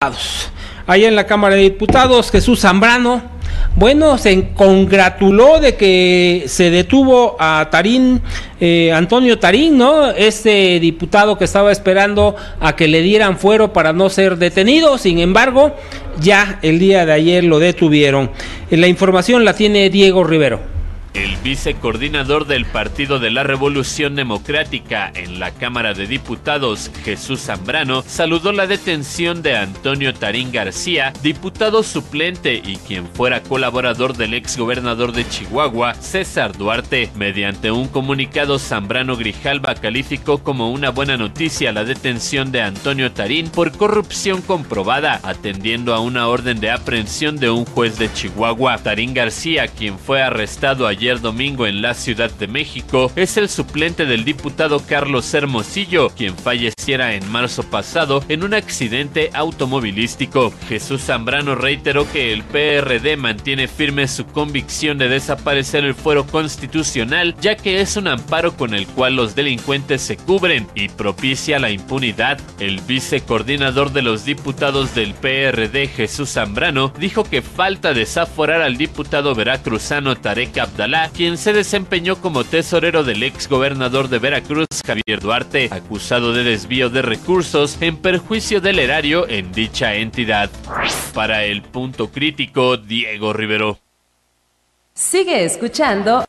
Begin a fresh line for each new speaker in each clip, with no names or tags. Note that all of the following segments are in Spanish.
Allá en la Cámara de Diputados, Jesús Zambrano, bueno, se congratuló de que se detuvo a Tarín, Antonio Tarín, ¿no? Este diputado que estaba esperando a que le dieran fuero para no ser detenido. Sin embargo, ya el día de ayer lo detuvieron. La información la tiene Diego Rivero.
El vicecoordinador del Partido de la Revolución Democrática en la Cámara de Diputados, Jesús Zambrano, saludó la detención de Antonio Tarín García, diputado suplente y quien fuera colaborador del exgobernador de Chihuahua, César Duarte. Mediante un comunicado, Zambrano Grijalva calificó como una buena noticia la detención de Antonio Tarín por corrupción comprobada, atendiendo a una orden de aprehensión de un juez de Chihuahua. Tarín García, quien fue arrestado ayer domingo en la Ciudad de México, es el suplente del diputado Carlos Hermosillo, quien falleciera en marzo pasado en un accidente automovilístico. Jesús Zambrano reiteró que el PRD mantiene firme su convicción de desaparecer el fuero constitucional, ya que es un amparo con el cual los delincuentes se cubren y propicia la impunidad. El vicecoordinador de los diputados del PRD, Jesús Zambrano, dijo que falta desaforar al diputado veracruzano Tarek Abdalá, quien se desempeñó como tesorero del exgobernador de Veracruz, Javier Duarte, acusado de desvío de recursos en perjuicio del erario en dicha entidad. Para El Punto Crítico, Diego Rivero.
Sigue escuchando.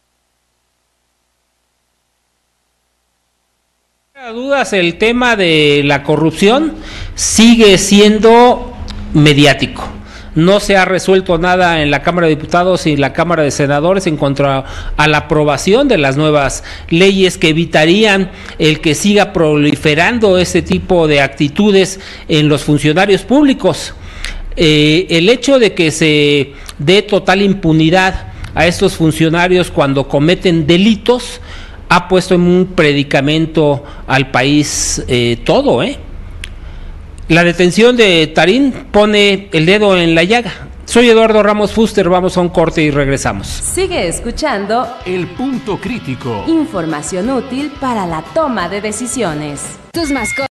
Sin dudas, el tema de la corrupción sigue siendo mediático. No se ha resuelto nada en la Cámara de Diputados y la Cámara de Senadores en cuanto a la aprobación de las nuevas leyes que evitarían el que siga proliferando ese tipo de actitudes en los funcionarios públicos. El hecho de que se dé total impunidad a estos funcionarios cuando cometen delitos ha puesto en un predicamento al país todo, La detención de Tarín pone el dedo en la llaga. Soy Eduardo Ramos Fuster, vamos a un corte y regresamos.
Sigue escuchando
El Punto Crítico.
Información útil para la toma de decisiones.
Tus mascotas.